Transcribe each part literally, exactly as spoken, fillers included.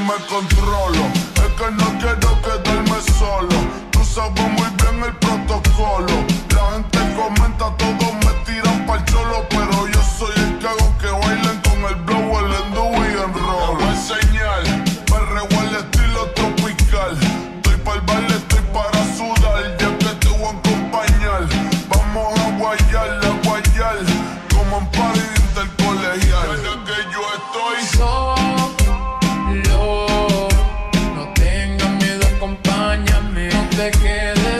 me controlo. Es que no quiero quedarme solo. Tú sabes muy bien el protocolo. La gente comenta, todos me tiran pa'l cholo, pero yo soy el que hago que bailen con el blow, el endo y el roll. Te voy a enseñar, perreo al estilo tropical. Estoy pa'l baile, estoy para sudar, ya que te voy a acompañar. Vamos a guayar, a guayar, como en party intercolegial. Desde que yo estoy solo, no tengas miedo, acompáñame. No te quedes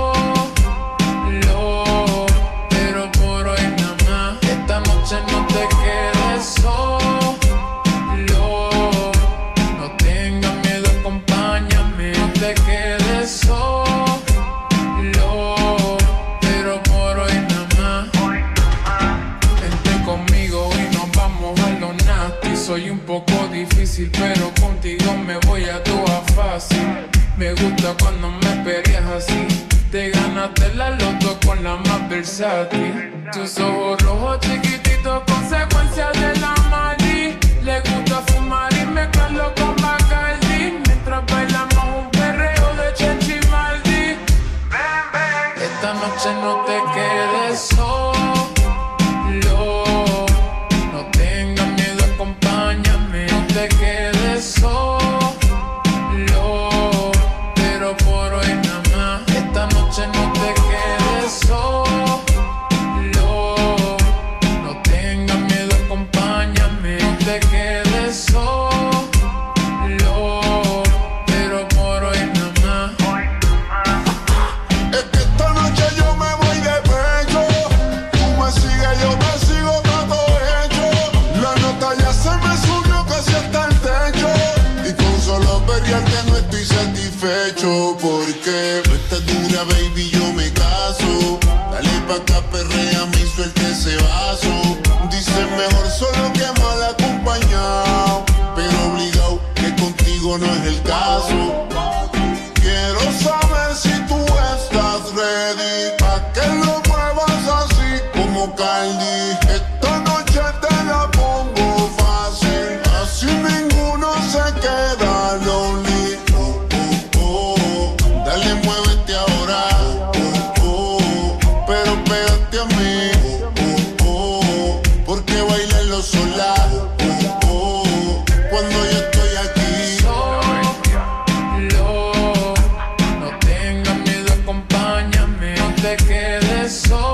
solo, pero por hoy nada más. Esta noche no te quedes solo, no tengas miedo, acompáñame. No te quedes solo, pero por hoy nada más. Vente conmigo y nos vamos a lo nasty. Soy un poco difícil, pero contigo me voy a toda fácil. Me gusta cuando me peleas así. Te ganaste la loto con la más versátil. Tus ojos rojos chiquititos, consecuencia de la mali. Le gusta fumar y mezclarlo con Bacardi. Mientras bailamos un perreo de Chenchi Maldi. Esta noche no te quedes solo, no tengas miedo, acompáñame. No te quedes solo, pero por hoy nada más. Esta noche no te quedes solo, no tengas miedo, acompáñame. No te quedes solo, pero por hoy nada más. Es que esta noche yo me voy de pecho. Tú me sigues, yo te sigo, todo hecho. La nota ya se me subió casi hasta el techo. Y con solo pelearte no estoy satisfecho. Porque no estás dura, baby, yo me caso. Dale pa' acá, perréame y suelta ese vaso. Dicen mejor solo que mal acompañado, pero obligado que contigo no es el caso. Quiero saber si tú estás ready, pa' que lo muevas así como Cardi. Esta noche te la pongo fácil, así ninguno se queda lonely. Oh, oh, oh. Dale, muévete ahora, oh, oh. Pero pégate a mí, oh, oh. Porque bailarlo sola, oh, oh. Cuando yo estoy aquí. No tengas miedo, acompáñame. No te quedes solo.